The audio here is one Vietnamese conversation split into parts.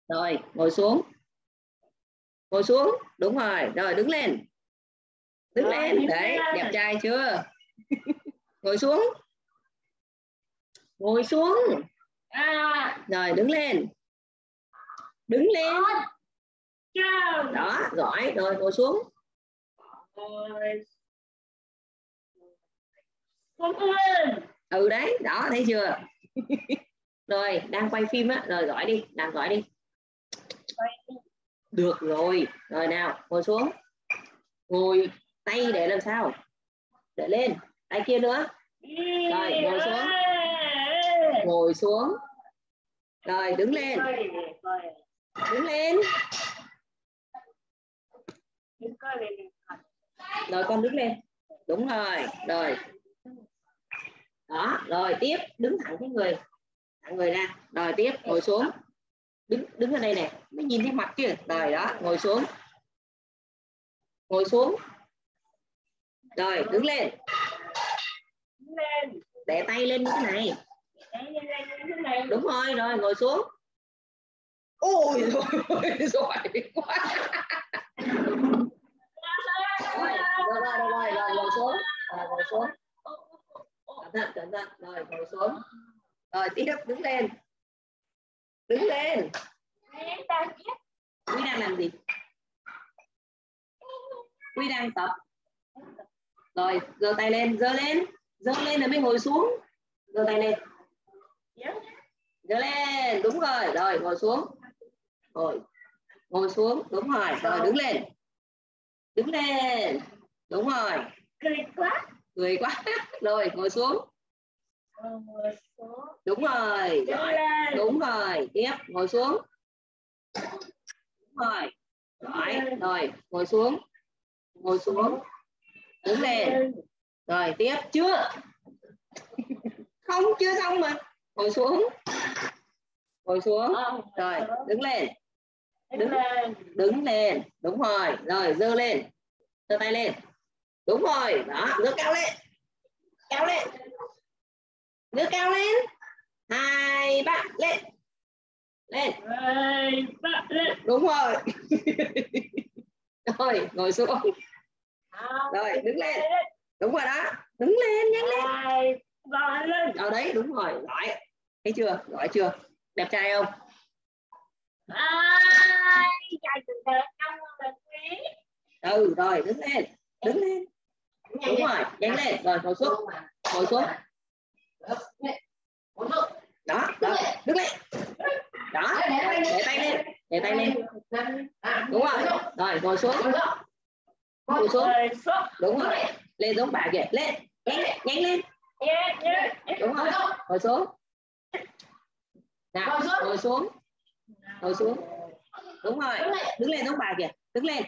Rồi ngồi xuống. Ngồi xuống. Đúng rồi. Rồi đứng lên. Đứng lên. Đấy, đẹp trai chưa? Ngồi xuống. Ngồi xuống. Rồi đứng lên. Đứng lên. Đó, giỏi. Rồi ngồi xuống. Ừ đấy, đó thấy chưa? Rồi đang quay phim á, rồi giỏi đi, làm giỏi đi. Được rồi. Rồi nào, ngồi xuống. Ngồi, tay để làm sao? Để lên, tay kia nữa. Rồi ngồi xuống. Ngồi xuống. Rồi đứng lên. Đứng lên. Rồi con đứng lên. Đúng rồi. Rồi. Đó, rồi tiếp, đứng thẳng cái người. Thẳng người ra. Rồi tiếp, ngồi xuống. Đứng ở đây này, mới nhìn thấy mặt chứ. Rồi đó, ngồi xuống. Ngồi xuống. Rồi đứng lên. Để tay lên như thế này. Đúng rồi, rồi ngồi xuống. Ôi rồi, giỏi quá. Rồi ngồi xuống. Rồi ngồi xuống. Cẩn thận. Rồi ngồi xuống. Rồi tiếp, đứng lên. Đứng lên. Quy đang làm gì? Quy đang tập. Rồi giơ tay lên, giơ lên rồi mới ngồi xuống. Giơ tay lên. Giơ lên, đúng rồi. Rồi ngồi xuống. Ngồi xuống, đúng rồi. Rồi đứng lên. Đứng lên. Đúng rồi. Cười quá. Rồi ngồi xuống. Đúng rồi. Giỏi. Đúng rồi. Tiếp, ngồi xuống. Đúng rồi. Giỏi. Rồi ngồi xuống. Ngồi xuống. Đứng lên. Rồi tiếp, chưa? Không, chưa xong mà. Ngồi xuống. Ngồi xuống. Rồi đứng lên. Đứng lên. Đúng rồi. Rồi giơ lên. Giơ tay lên. Đúng rồi. Đó, giơ cao lên. Cao lên. Giơ cao lên. 2, 3, lên. Lên. 2, 3, lên. Đúng rồi. Rồi ngồi xuống. Rồi đứng lên. Đúng rồi đó. Đứng lên, nhanh lên. Ở đấy, đúng rồi. Giỏi. Thấy chưa? Giỏi chưa? Đẹp trai không? Ừ, rồi đứng lên. Đứng lên. Đúng rồi, nhanh lên. Rồi ngồi xuống. Ngồi xuống. Đó, đứng lên. Đó, để tay lên. Để tay lên. Đúng rồi. Rồi ngồi xuống. Ngồi xuống. Đúng rồi. Lên giống bà kìa. Lên. Nhanh lên. Đúng rồi. Ngồi xuống. Nào, ngồi xuống. Ngồi xuống. Đúng rồi. Đứng lên giống bà kìa. Đứng lên.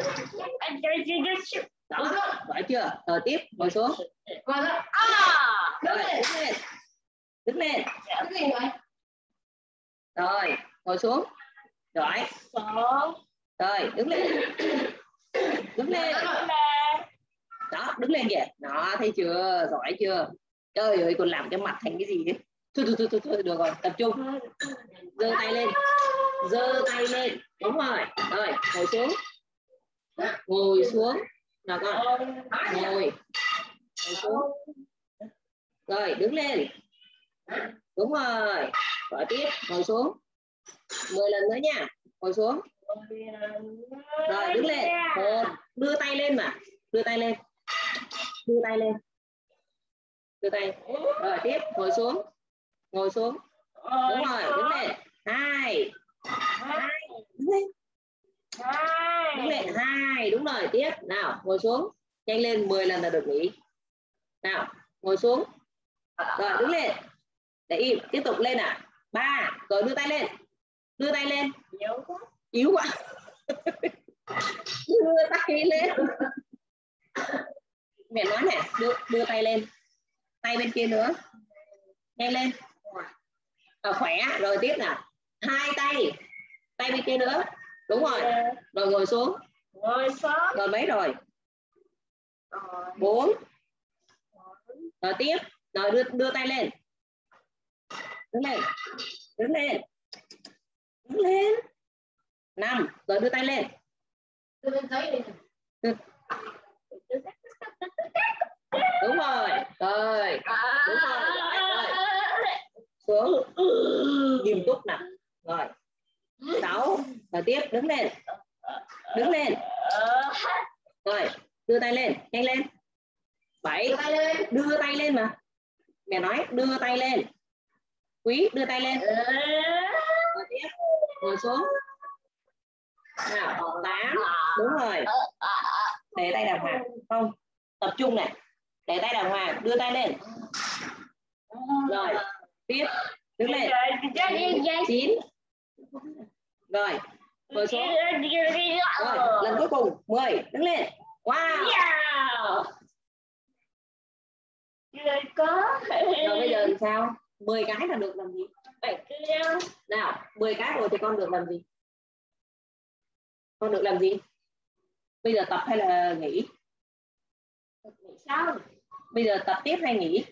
Đó, giỏi chưa? Rồi tiếp, ngồi xuống. Rồi, đứng lên. Rồi, ngồi xuống. Giỏi. Rồi, đứng lên. Đứng lên. Đó, đứng lên kìa. Đó, thấy chưa? Giỏi chưa? Trời ơi, còn làm cái mặt thành cái gì đấy. Thôi, được rồi, tập trung. Giơ tay lên. Giơ tay lên. Đúng rồi. Rồi, ngồi xuống. Ngồi xuống. Nào con. Ngồi xuống. Rồi, đứng lên. Đúng rồi. Rồi tiếp, ngồi xuống. 10 lần nữa nha. Ngồi xuống. Rồi, đứng lên. Đưa tay lên mà. Đưa tay lên. Đưa tay lên. Đưa tay. Rồi tiếp, ngồi xuống. Ngồi xuống. Đúng rồi, đứng lên. 2. Đứng lên. Đứng lên. 2. Đúng rồi, tiếp. Nào, ngồi xuống. Nhanh lên, 10 lần là được nghỉ. Nào, ngồi xuống. Rồi, đứng lên. Để im, tiếp tục lên à. 3. Rồi đưa tay lên. Đưa tay lên. Yếu quá. Đưa tay lên. Mẹ nói này, đưa tay lên. Tay bên kia nữa. Nhanh lên. Khỏe. Rồi tiếp nào. 2 tay. Tay bên kia nữa. Đúng rồi. Rồi ngồi xuống. Rồi mấy rồi? 4. Rồi tiếp. Rồi đưa tay lên. Đứng lên. Đứng lên. Đứng lên. 5. Rồi đưa tay lên. Đưa lên giấy đi. Đúng rồi. Rồi. Đúng rồi. Rồi. Xuống. Nghiêm túc nào. Rồi. 6. Rồi tiếp đứng lên. Đứng lên. Rồi, đưa tay lên, nhanh lên. 7. Đưa tay lên mà. Mẹ nói đưa tay lên. Quý đưa tay lên. Rồi tiếp. Ngồi xuống. Nào, 8. Đúng rồi. Để tay đàng hoàng. Không. Tập trung này. Để tay đàng hoàng, đưa tay lên. Rồi, tiếp. Đứng lên. 9. Rồi, ngồi xuống. Rồi, lần cuối cùng 10. Đứng lên. Wow. Rồi bây giờ làm sao? 10 cái là được làm gì? 7 cái. Nào, 10 cái rồi thì con được làm gì? Con được làm gì? Bây giờ tập hay là nghỉ? Nghỉ sao? Bây giờ tập tiếp hay nghỉ?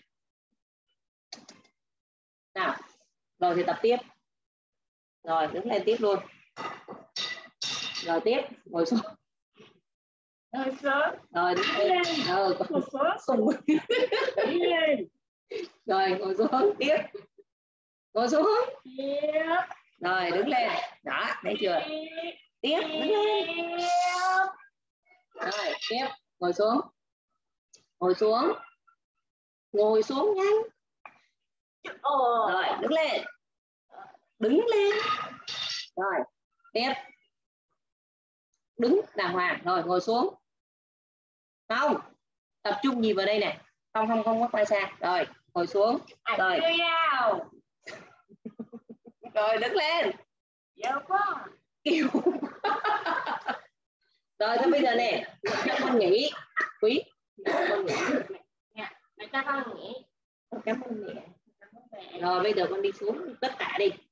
Nào, rồi thì tập tiếp. Rồi, đứng lên tiếp luôn. Rồi tiếp, ngồi xuống. Rồi đứng lên. Rồi ngồi xuống tiếp. Ngồi xuống. Rồi đứng lên. Đó, thấy chưa? Tiếp, đứng lên. Rồi tiếp, ngồi xuống. Ngồi xuống. Ngồi xuống nhanh. Rồi đứng lên. Đứng lên. Rồi tiếp. Đứng đàng hoàng. Rồi ngồi xuống. Không, tập trung nhìn vào đây này. Không có quay sang. Rồi ngồi xuống. Rồi rồi đứng lên. Kêu. Rồi thôi bây giờ nè, cho con nghỉ. Quý con nghỉ. Cảm ơn mẹ. Rồi bây giờ con đi xuống tất cả đi.